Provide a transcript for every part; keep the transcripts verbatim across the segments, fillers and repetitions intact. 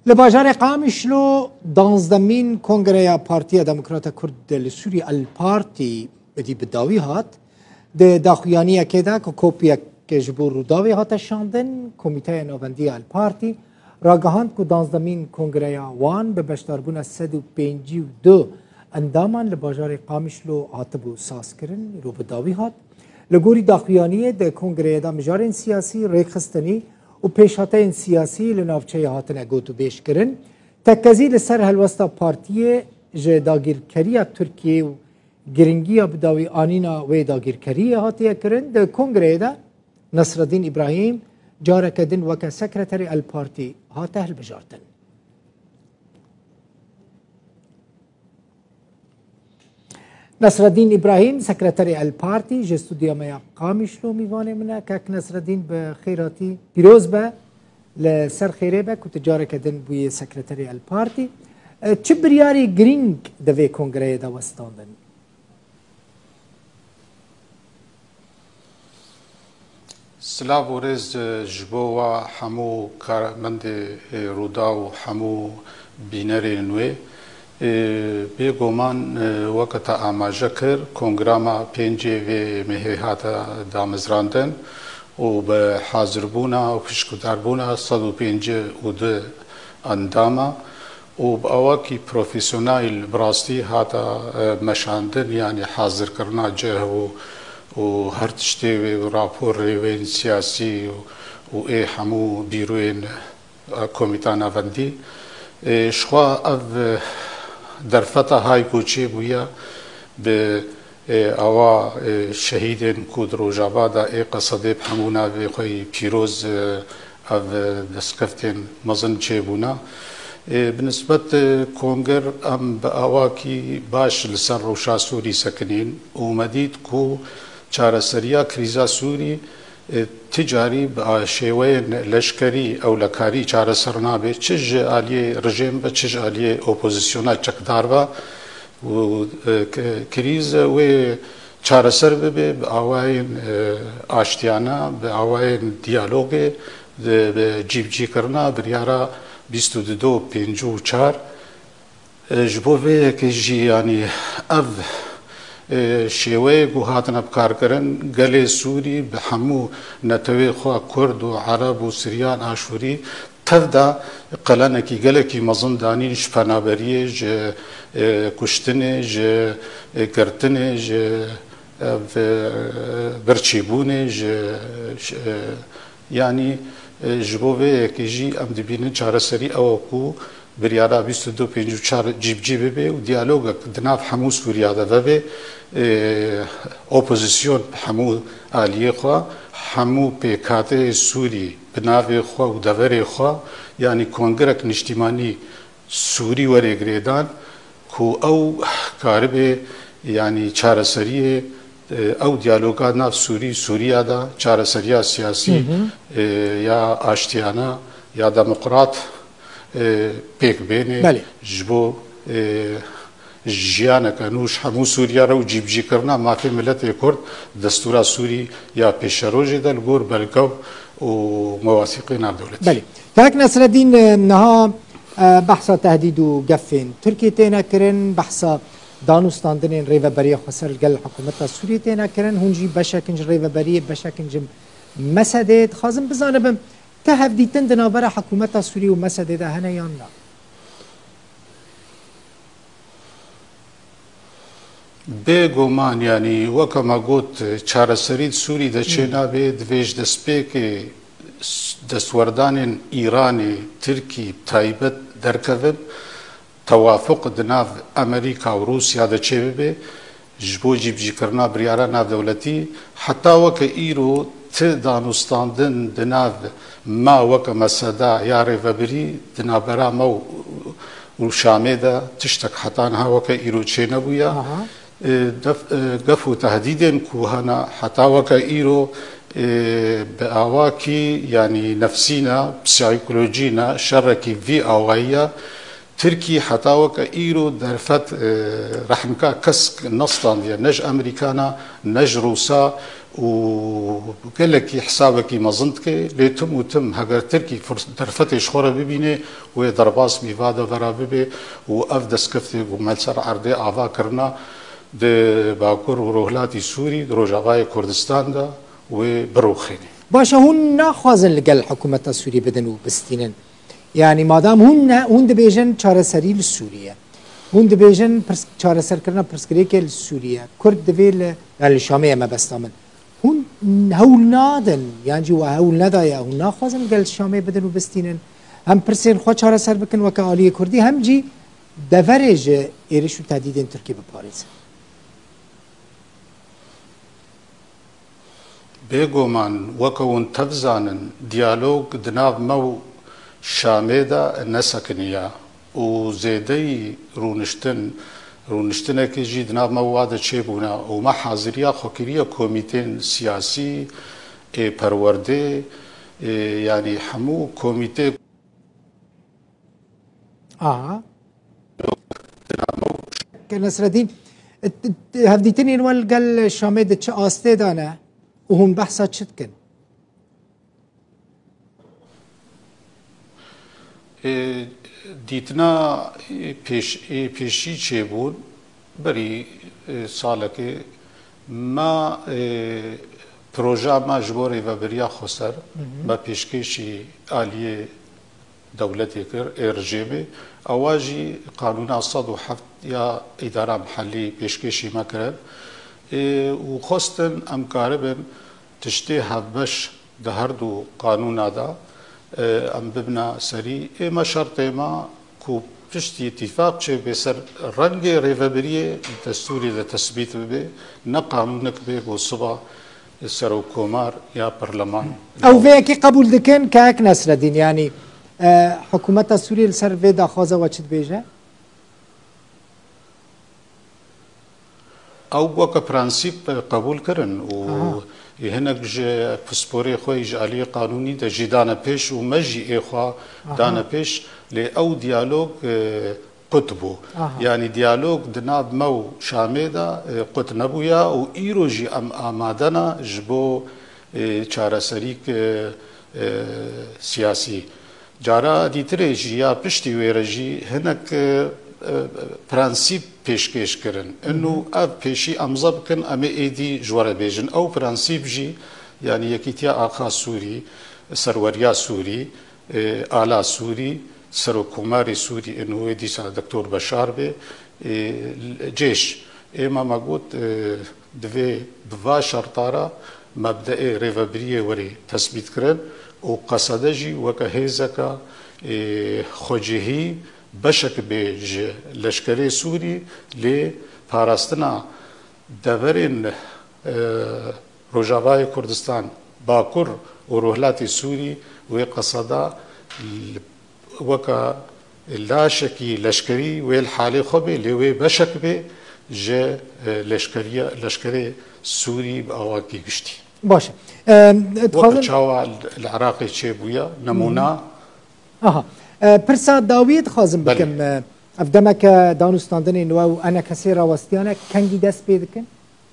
لباجار قامشلو دانزدمین کنگره پارتی دموکرات کرد لسوری الپارتی بدی بداوی هات ده داخویانی که دا که کوپیا که جبور روداوی هات شاندن کمیته نوندی الپارتی راگهاند که دانزدمین کنگره وان به بشتاربون سد و پینجی و دو اندامان لباجار قامشلو هاتبو ساس کرن رو بداوی هات لگوری داخویانی ده کنگره دا مجارین سیاسی ریخستنی و پیشهاتین سیاسی لنافچه هاتن گوتو بیش کرن تکزی لسر هلوستا پارتی جه داگیرکریه ترکیه و گرنگیه بداوی آنینا و داگیرکریه هاتیه کرن ده کنگره ده نصرالدین ابراهیم جارکدن وکا سکرتری الپارتی هاته هل بجارتن نصرالدین ابراهیم سکرتری الپارتی جستودیا میا قامشلو میوانه منه که نصرالدین به خیراتی پیروز به لسر خیره به که تجاره کدن بوی سکرتری الپارتی چه بریاری گرینگ دوی کنگره دا وستاندن؟ سلام ورز جبو و همو کارمند رودا و همو بینر نوی بێگومان وەکەتە ئاماژە کرد کۆنگراما پێنجێ وێ مەهێهاتە دامەزراندن و بە حازربوونا و پشکداربوونا سەد و پێنجێ و دو ئەندامە و بە ئەوەکی پرۆفیسیۆنایل بڕاستی هاتە مەشاندن یانی حازرکردنا جێ و و هەر تشتێ وێ و راپۆر ڕێوەین سیاسی و ئێ هەموو بیرۆین کۆمیتا ناڤەندی شخوا ئەv درفتا های کوچی بویا به اوا شهیدن کود روجابادا ای قصده همونا به خوی پیروز او دستکفتن مزن چه بونا بنسبت کنگر ام به اوا کی باش لسر روشا سوری سکنین اومدید کو چارەسەریya کریزا سووری تجاری به شێوەیە لەشکری ئەو لەکاری چارەسەر نابێت چ ئالیێ ڕژێم بە چ ئالیێ ئۆپۆزیسیۆنا چەکدار بە کریزە وێ چارەسەر ببێ بە ئاوایên ئاشتیانە بە ئاوایên دیالۆگێ جیبجیکردنا بریارە بیست و دو پێنج و چار ji bo vê yekê jî yanî ev شێوەیە و هاتنە بکارکردن gelê سووری bi hemû netewê xwe Kurd û Ereb û Siryan Aşûrî tev da qelenekî gelekî mezin danîn ji penaberiyê ji kuştinê ji girtinê ji birçîbûnê ji yanî ji bo vê yekê jî em dibînin çareserî ew ku biryara بیست و دو پێنج و چار جیبجی ببێ و دیالۆگەک دناو هەموو سووریا دەبێ ئۆپۆزیسیۆن هەموو ئالیێ خوا هەموو پێکاتەیە سووری بناوێ خوا و دەڤەرێ خوا یعنی کۆنگرێک نیشتیمانی سووری وەرێگرێدان کو ئەو کاربێ یعنی چارەسەریە ئەو دیالۆگا ناو سووری سووریادا چارەسەریya سیاسی یا ئاشتیانە یا دەموقرات پێک بێنێ ji bo jiyaneke nû ji hemû Sûriya re û cîbjîkirina mafê miletê Kurd destûra Sûrî ya pêşerojê de li gor belgew û mewasîqê navdewletî. Belê. Telek Nesreddîn niha behsa tehdîd û gefên Tirkiye têne kirin, behsa danûstandinên rêveberiya xwe ser gel hikûmeta Sûriyê têne kirin, hûn jî beşekin ji rêveberiyê beşekin ji Mesedê dixwazim bizanibim te hevdîtin di navbera hikûmeta Sûrî û Mesedê de hene yan na? Bêguman yanî weke me got çareserî Sûrî de çê nabê divê ji destpêkê destwerdanên Îranê Tirkî taybet derkevin tewafuk di nav Amerîka û Rûsya de çê bibe ji bo cîbjîkirina biryara navdewletî heta weke îro ti danûstandin di nav ma weke meseda ya rêveberî di navbera me û Şamê de tiştek heta niha weke îro çê nebûye gef û tehdîdên ku hene heta weke îro bi awakî yanî nefsîna psîkolojîna şerrekî vî awayiya Tirkî heta weke îro derfet rehmka kesk nestandiye ne ji Amerîkana ne ji Rûsa وقالك حسابك مزنتك ليتم وتم هجر تركي درفتي شخورة ببيني ودرباس ميفادا ورا ببي وأفدس كفتي وملسر عردي آفا كرنا د باكور وروهلاتي سوري روجاواي كردستان دا وبروخيني باشا هون ناخوازن لقل حكومة سوريا بدن وبستينن يعني مادام هون هون دبيجن چاره سري لسوريا هون دبيجن چاره سر كرنا برسكريك لسوريا كرد دبيل الشامية ما بستامن هون هول نادن يعني جوا هول ندايا هون ناخوازن قل الشامية بدن وبستينن هم برسين خو چاره سر بكن وكا آلية كردي هم جي دفرج إيرش وتهديدين تركي بباريس بيغومان وكون تفزانن ديالوج دناب مو شاميدا نسكنيا وزيدي رونشتن رونشتنا كيجي دناب مو واد تشيبونا وما حاضريا خوكيريا كوميتين سياسي اي پروردي اي يعني حمو كوميتي اه نصر الدين هفديتني نوال قال شاميد تش آستي دانا وهم بحثات شتكن دیتنا پیش پیشی چه بود بری سالک ما پروژه ما جبوری و بریا خسر ما پیشکشی عالیه دولتی کر ارجمه اواجی قانون صد و هفت یا اداره محلی پیشکشی ما کرد و خواستن امکاربن تشتی هفبش ده هر دو قانون دا ام ببنا سری اما شرط ما کو پشتی اتفاق چه بسر رنگ ریوبریه دستوری ده تثبیت ببه نه قانونک به بو صبح سر حکومار یا پرلمان او ویکی قبول دکن که نصر الدین يعني حکومت سوریه سر وی داخوازه و چید بیجه؟ او وكا برانسيب قبول كرن و هناك جي بسبوري خوي جالي قانوني دا جي دانا بيش ومجي اخوا دانا بيش لي او ديالوج قطبو يعني ديالوج دناب مو شاميدا قط نبويا و ايرو جي ام امادنا جبو چارا سريك سياسي جارا ديتري جي يا پشتي ويرجي هناك پرانسیب پیشکش کردن انو اب پیشی امضا بکن اما ایدی جوار بیجن او پرانسیب جی یعنی یکیتیا آقا سوری سروریا سوری آلا سوری سرکوماری سوری انو ایدی سا دکتور بشار به جيش اما ما قلت دوی دوا شرطارا مبدأ ریوبریه وری تثبیت کرن و قصده جی وکا هیزکا خوجهی بشك بيج لشكري سوري لپاراستنا دورين روجاواي كردستان باكر وروهلاتي سوري وقصدا وكا لا شكي لشكري والحالي خبي لوي بشك بي جا لشكري لشكري سوري بأواكي قشتي باشه وكا تشاوى العراقي تشيبويا نمونا اها پرسا داوید خازم بکم افدمک دانستاندن نو انا کسی راوستیانه کنگی دست بیدکن؟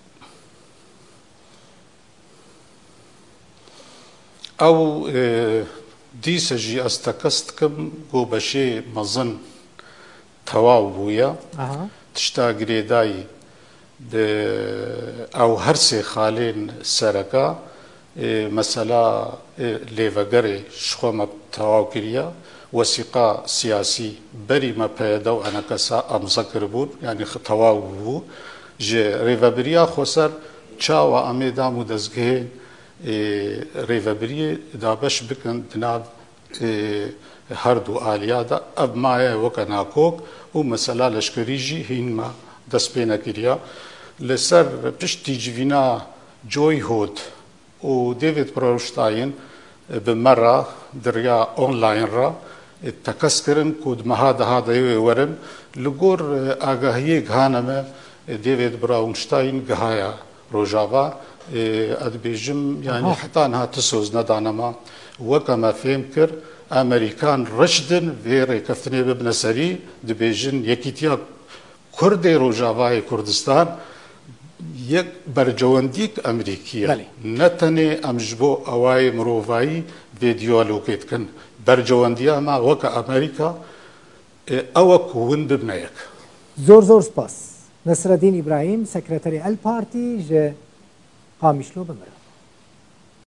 او دیس جی استکست کم گو بشه مزن تواو بویا تشتا گریدای او هر سه خالین سرکا مثلا لیوگره شخوم تواو کریا وثيقة سياسي بري ما بيدو أنا كسا أمزكر بود يعني خطواو بو جي ريفابريا خسر چاوا أمي دامو دزگهين ريفابريا دابش بكن دناب هردو آليا دا أب مايا وكا ناكوك ومسألة لشكريجي هين ما دس بينا كريا لسر پشتی جوینا جوی هود و ديفيد بروشتاين بمرة دريا أونلاين را تکس کرن کود مهاد هذا يورن لجور آگاهی گهانم ديفيد براونشتاين گهایا روجاوا ادبيجم يعني حتى انها تسوز ندانما وكما فهم كر امريكان رشدن فيري كفتني ببن سري دبيجن يكيتيا كردي روجاواي كردستان یەک بەرجەوەندیک ئەمریکیە نەتەنێ ئەمژ بۆ ئەوای مرۆڤایی ڤێدیۆلۆکێتکن بەرجەوەندیە ما وەکە ئەمریکا ئەوە کوون ببنەیەک زۆر زۆر سپاس نەسرەدین ئیبراهیم سەکرەتەری ئەلپارتی ژە قامیشلۆ بمرە